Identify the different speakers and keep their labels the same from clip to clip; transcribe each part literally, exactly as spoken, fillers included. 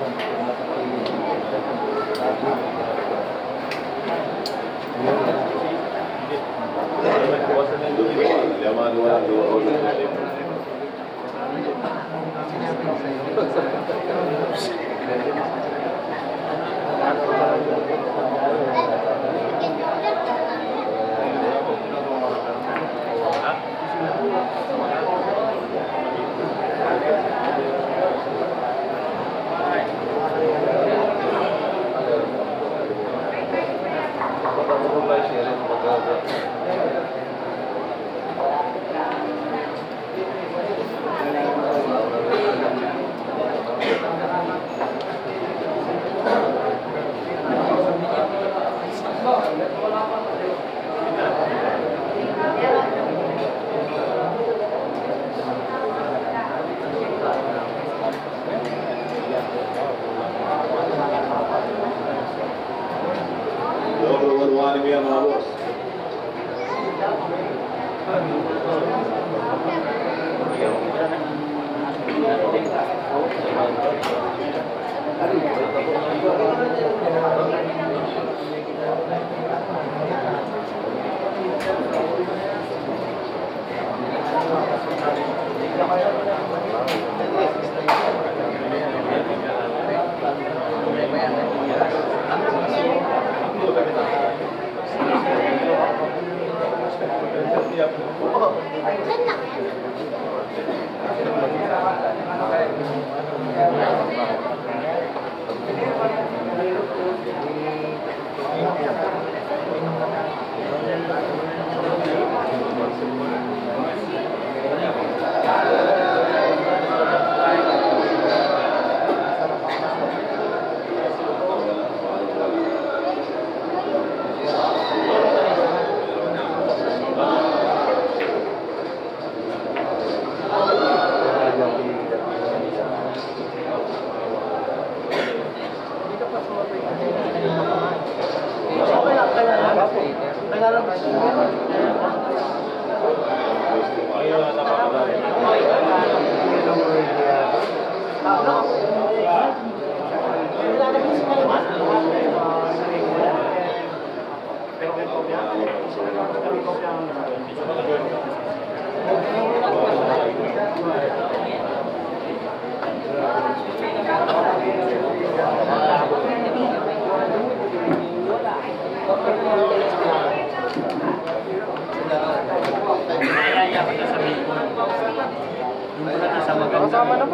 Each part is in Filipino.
Speaker 1: Kasama naman.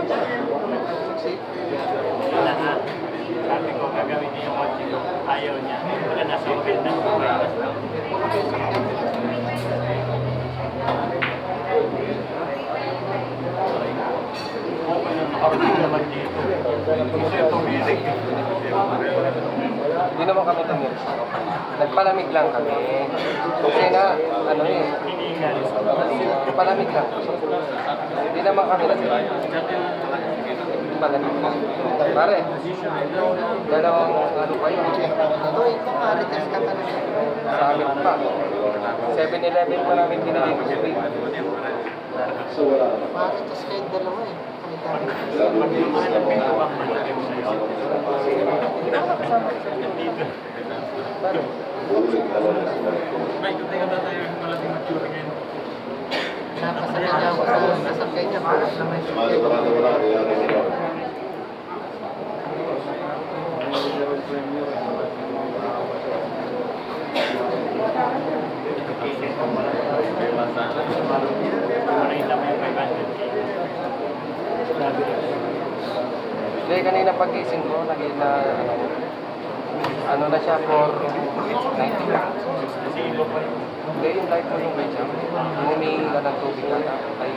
Speaker 2: Wala na. Sabi ko, gagawin niya yung kotse ko. Ayaw niya. Wala na sa maganda. Okay na, nakarating naman dito. Kasi tumilig.
Speaker 1: Hindi naman kami tumilig. Nagpalamig lang kami. Kasi na, ano eh. Palamig lang. Hindi naman kami nagpalamig. Palamig lang. Pare, dalawang ano pa yun.
Speaker 3: Ito, ito nga, retest ka talaga.
Speaker 1: Sa amin pa. seven eleven pa namin binigay ko sa baby.
Speaker 3: Marites kahit dalawa eh.
Speaker 1: Paano?
Speaker 2: May kutay ka ba tayo malating mature ngayon?
Speaker 3: Napasakay niya ako sa nasakay niya. Parang naman siya.
Speaker 1: Hindi, kanina pagising ko, naging na, ano, ano na siya for ninety. Hindi, yung light ko yung medya. Humingi ka ng tubig na ay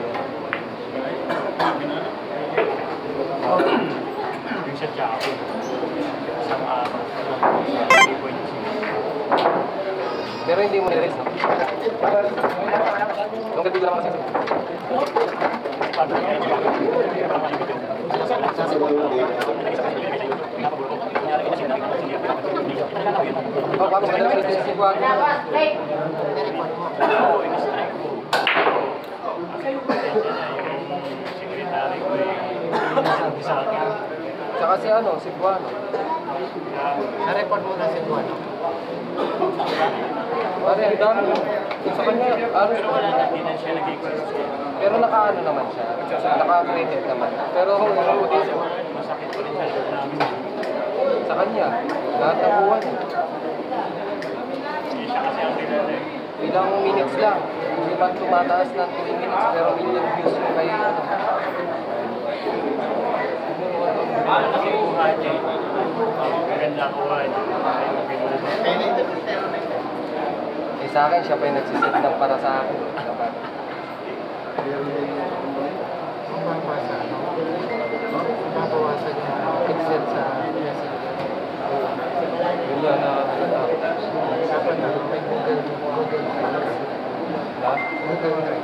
Speaker 2: yung sa Chaco. Isang araw.
Speaker 1: pero hindi mo nire-rest, no? Nung gabi lang kasi. Oh, kamu ka na rin si Juan.
Speaker 2: Oo, in-strike ko. Secretary ko eh. Sabi sa akin.
Speaker 1: Tsaka si ano, si Buano.
Speaker 3: Na-report mo na si Buano.
Speaker 1: Pare, ang dami. Sa kanya, ano
Speaker 2: Pero wala na, hindi na siya nag-exist.
Speaker 1: pero naka-ano naman siya. Naka-credit naman. Pero kung ano dito,
Speaker 2: Masakit pa rin sa loob namin.
Speaker 1: sa kanya, lahat ng buwan.
Speaker 2: Hindi siya kasi ang kilala eh.
Speaker 1: Ilang minutes lang. Hindi man tumataas ng two minutes, pero million views yung kay ano.
Speaker 2: Paano kasi kuha niya eh. Maganda kuha niya.
Speaker 1: Eh sa akin, siya pa yung nagsisit ng para sa akin.
Speaker 3: Mababawasan, no? Mababawasan yung pixel sa messenger.
Speaker 1: Yun yan na natatakot.
Speaker 3: Dapat na may Google, Google Drive.
Speaker 1: Na?
Speaker 3: Google Drive.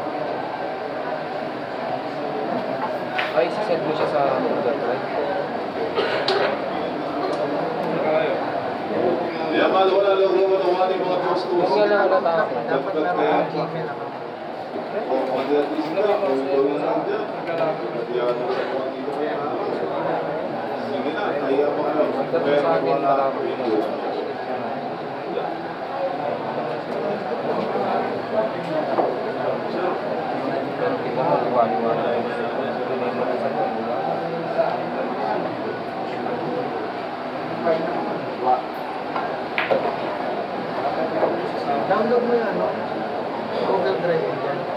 Speaker 1: Ay, siset mo siya sa Google Drive.
Speaker 4: Ya mal wala lang naman ang ating mga gusto.
Speaker 1: Yun nga lang natatakot.
Speaker 3: Dapat na may Gmail ako.
Speaker 4: O mga artista, kung gawin na nandiyan. Kaya ano sa mga dito. Sige na, kaya mo kayo.
Speaker 1: Dapat sa akin, marami na. Pero kita mo, liwaliwan na yun. Tunay mo na sa kanila.
Speaker 3: Download mo yung ano? Google Drive yun dyan.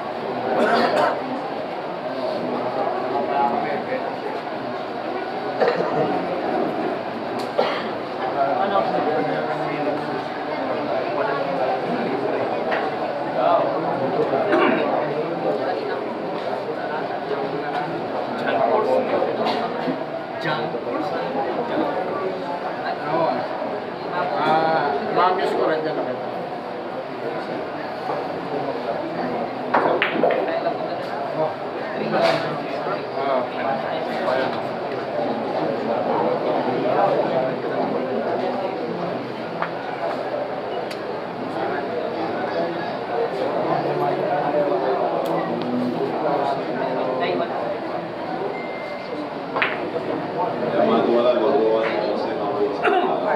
Speaker 3: Ah, mamius ko rin dyan na kita.
Speaker 4: Ya mal wala lang naman sa mga gusto.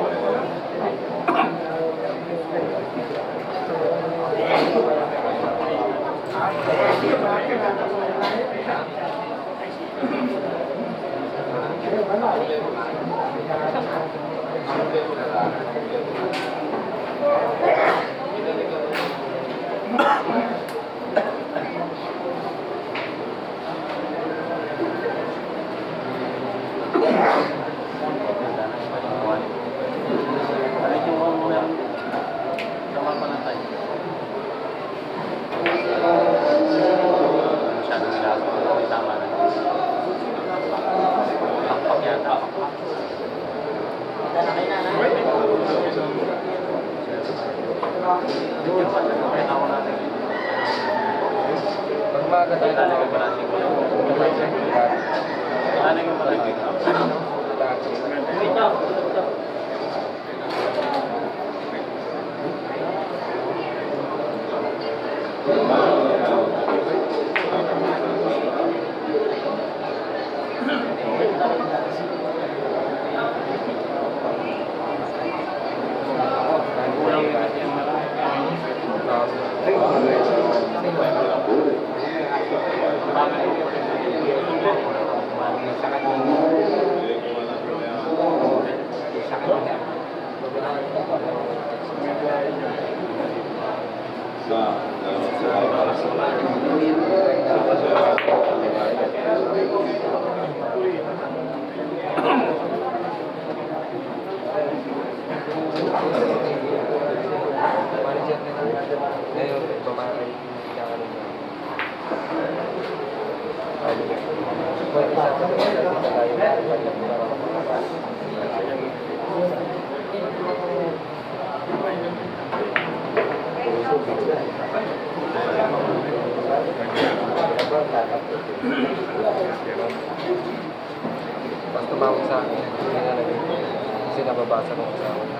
Speaker 1: Pag maaga tayo na ako, manager nila. Ngayon, babae, pinakalan na. Well, isa sa mga naging tayo na pagkat para makapasok. Basta tumawag sa akin, hindi na naging kasi nababasa ko sa akin.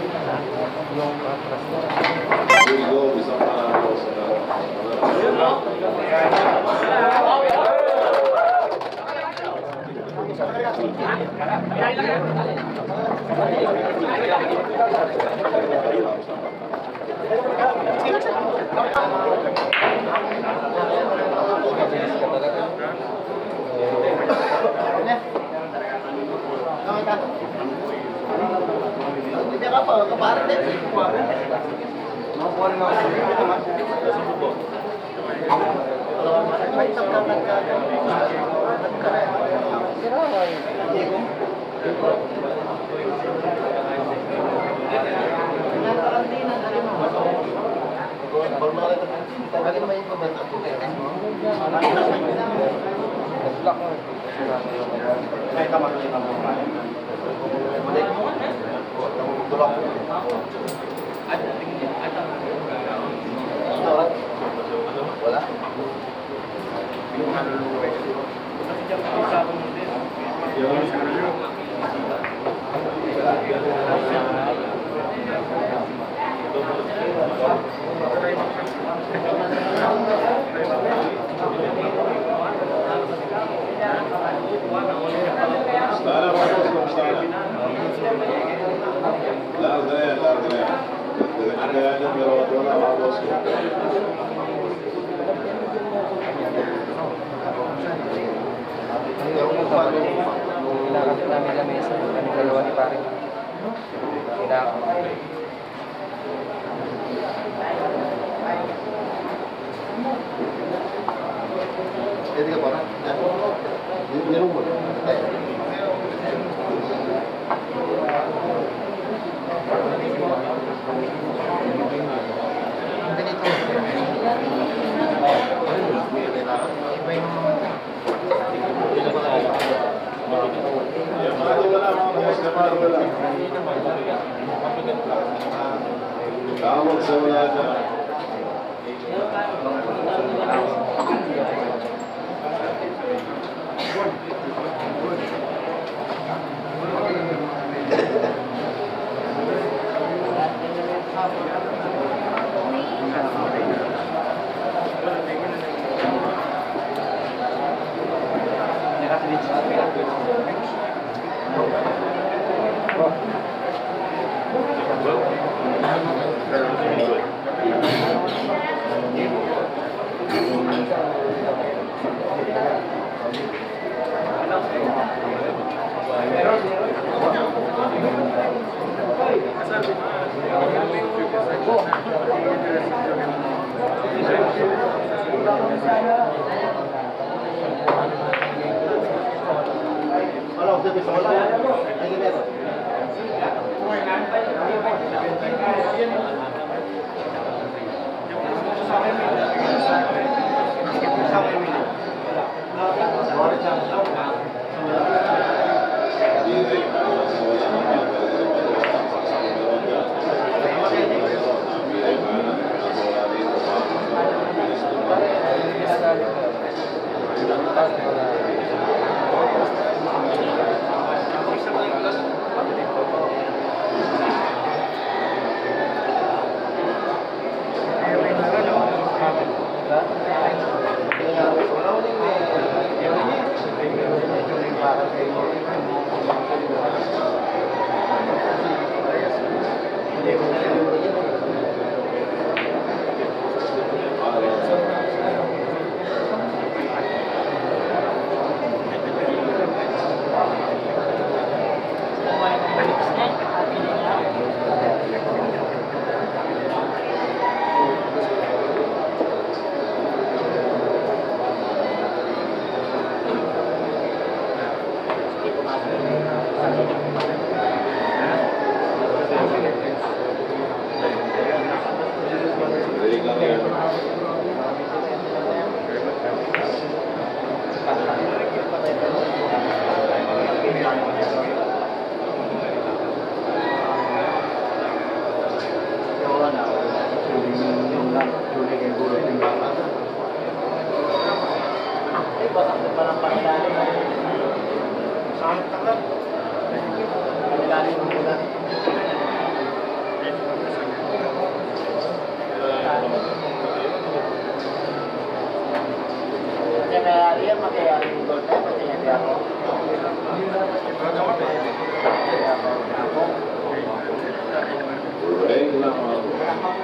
Speaker 1: Yung atras na.
Speaker 4: Here we go, isang panalo sa
Speaker 1: Kinakapit namin na mesa, kami dalawa ni pare. Kinakapit.
Speaker 3: Jadi apa? Di rumah.
Speaker 4: Tawag sa wala na.
Speaker 3: pinayari yan, makayari yung gold na, pinayari ako.
Speaker 4: Break lang mga boss.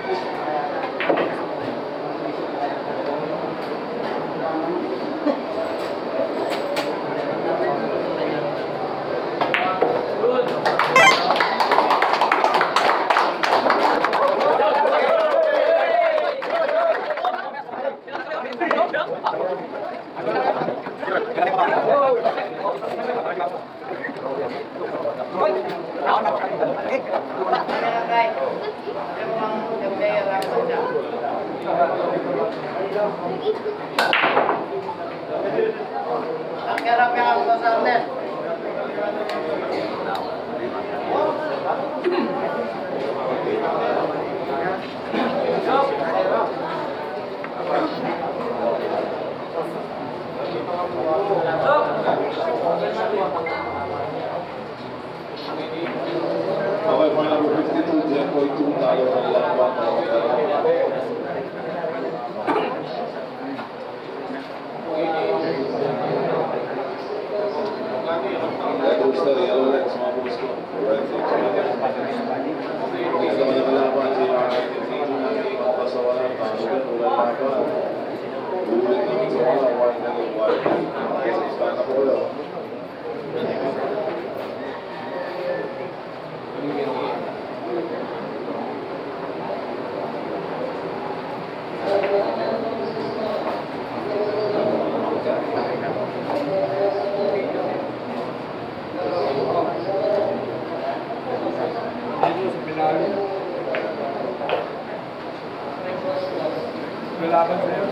Speaker 4: Okay, final number fifty-two, Jen Boy two, talo ng laban. Red Rooster, Yellow Reds, mga boss ko. Red Rooster. Dito naman ang kalaban, si R ninety-two natin, mga kasawalan, talo din, ulan laban. Ulit naman sa wala, white na yung white. Sa istan na polo.
Speaker 2: Lalaban sa'yo.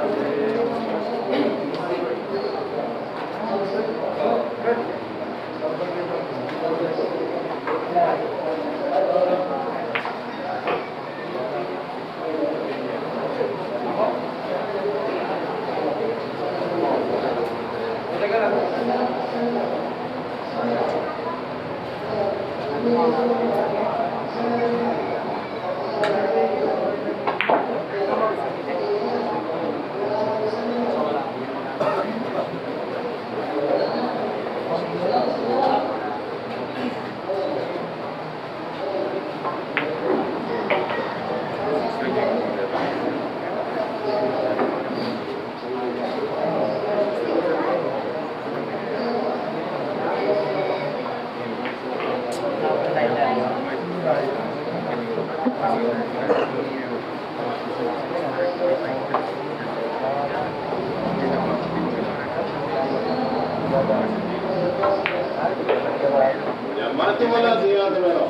Speaker 2: Yan, mati mo lang siya ito meron.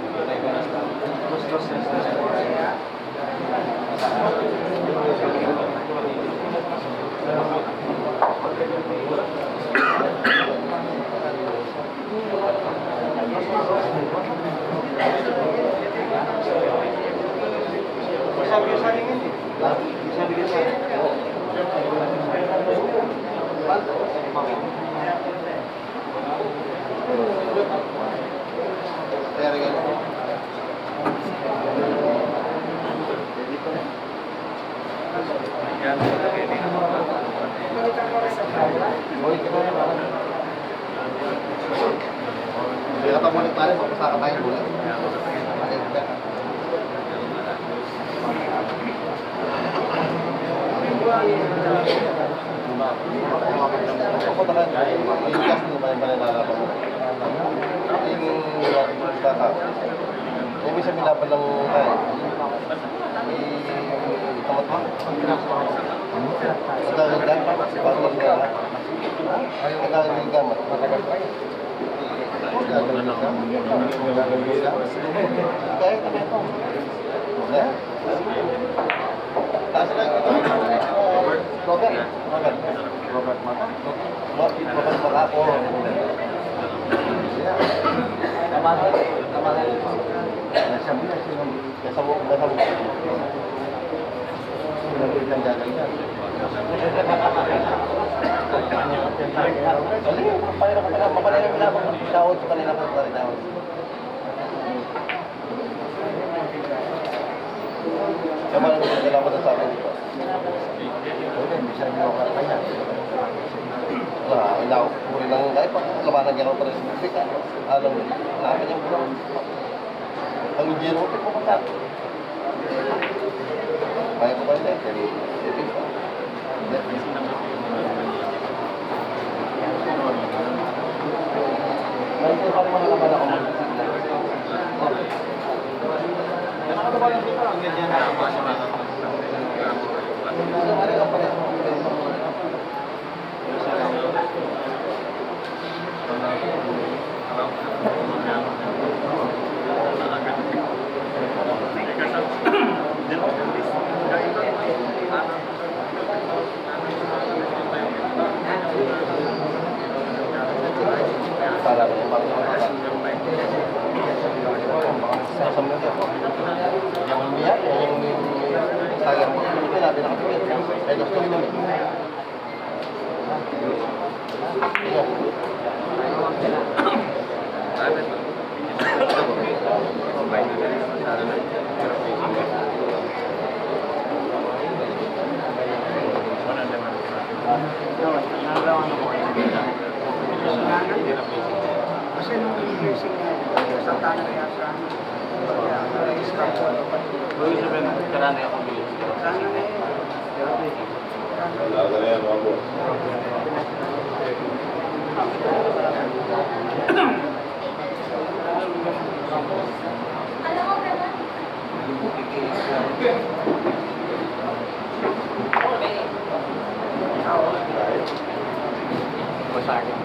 Speaker 3: Terus terus terus. Kaya ka mo nagpare, papasaka tayo muna. Ako talaga, yung gas mo ba yung manilalaban mo? Yung kaka. Yung isa nilaban ng kaya. Tamat mo? Kagaganda? Bago yung gamat? Kagaganda yung gamat? Kaya kami ito. Ya? Taas lang ito. Robert. Robert. Robert Mata. Robert Mata ako. Tama na. Tama na. Nasabi na siya. Nasabok. Nasabok. Sinabi kang gagawin. Alin, mapalera ka pala. Mapalera ka pala. Tawad sa kanila ka pala. Tawad. Kaya malang mga kailangan sa akin dito. Okay, bisa nyo ka pa yan. Wala, ilaw. Puri lang kahit pa. Labanan niya pa rin sa musika. Alam mo, namin yung bulang. Ang engineer mo, pipo ka. Kaya ko ba yun? Kaya ipin pa. Ngayon ko pa rin mga laban ako mag-sigla. Ano ba yung dito? Ang ganyan na ako sa mga para ko pa sa mga yang lihat yang saya mau itu ada nak pikir saya dah stop dulu
Speaker 5: Kasi nung racing sa tanong kaya sa Istanbul.
Speaker 2: Dulu sebenarnya kerana aku beli.
Speaker 5: Sana na yun.
Speaker 4: Laga na yan, mga boss.
Speaker 2: Masakit.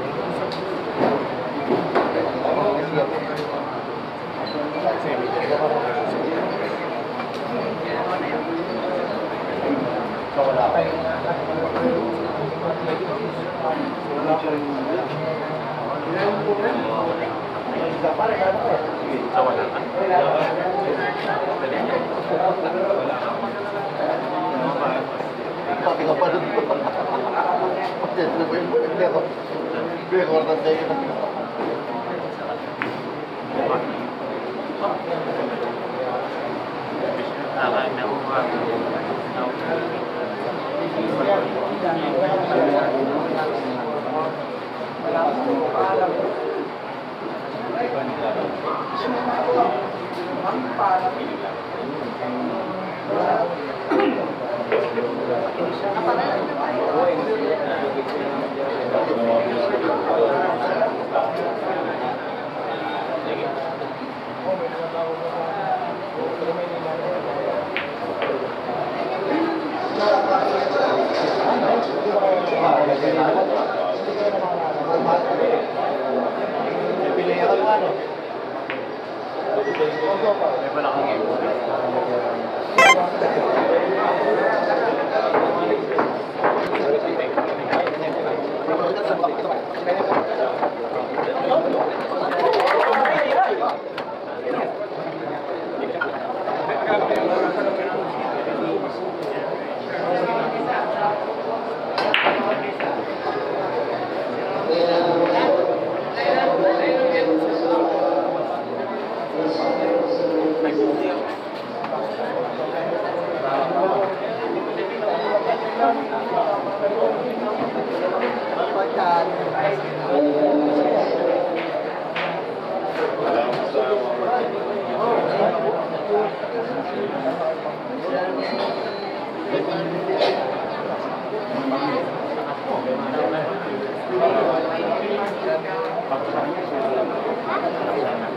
Speaker 3: Pati ka pa rin. Pati ka pa rin. Hindi ako. Hindi ako rin tayo. Thank you.
Speaker 2: paksanya sih laksana.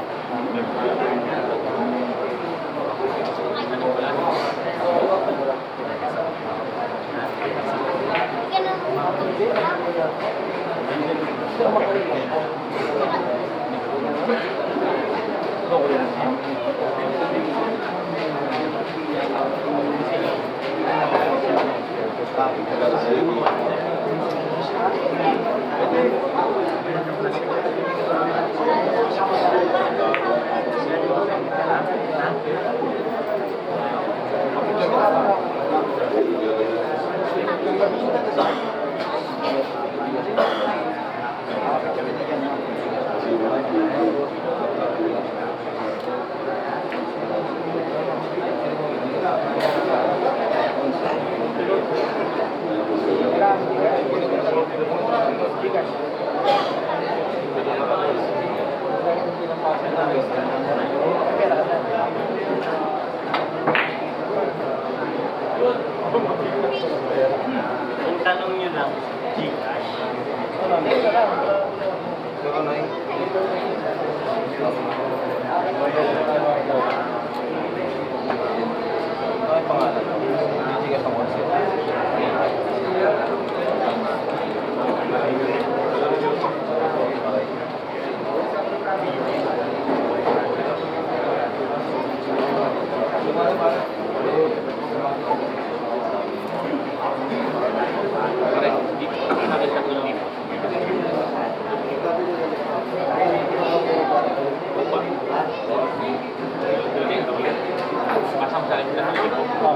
Speaker 6: Ang tanong nyo lang, Gcash.
Speaker 2: Pasang sa rin lang.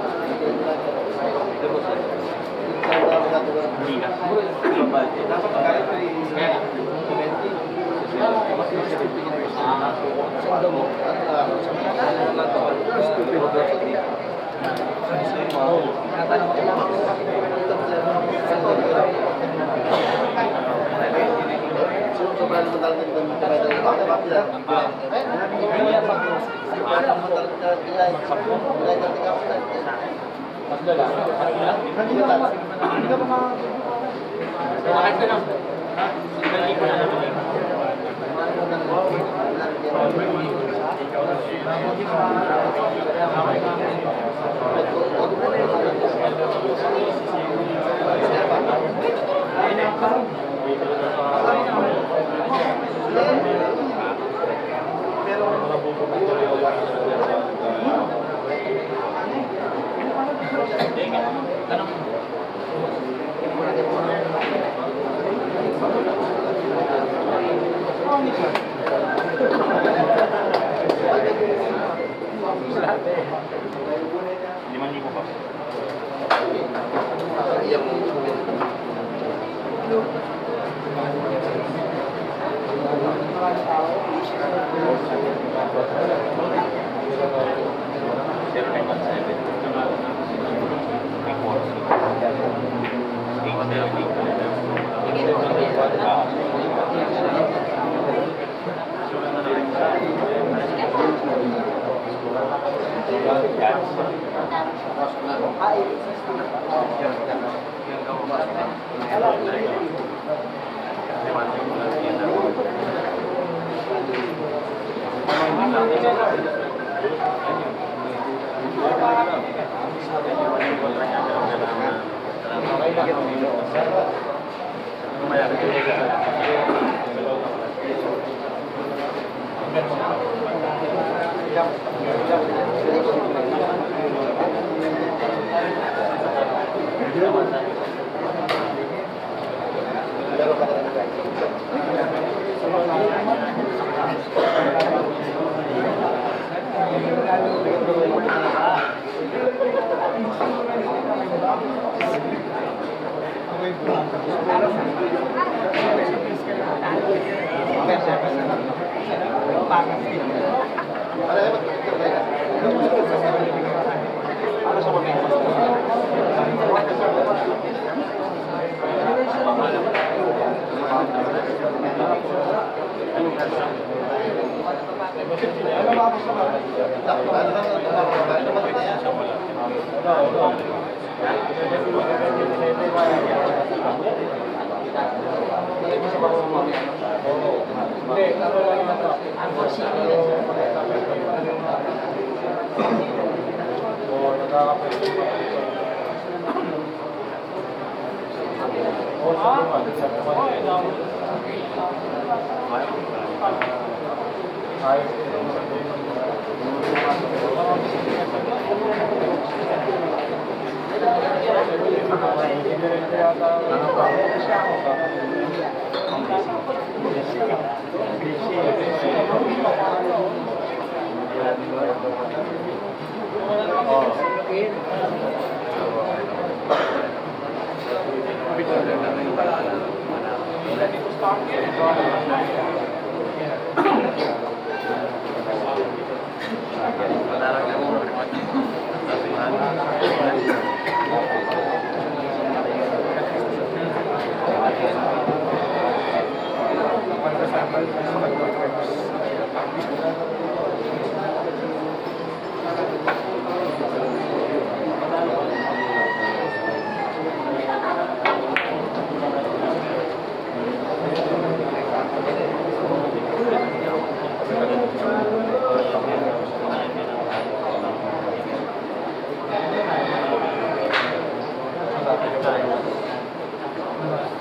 Speaker 6: lima ribu Pak.
Speaker 3: Thank you.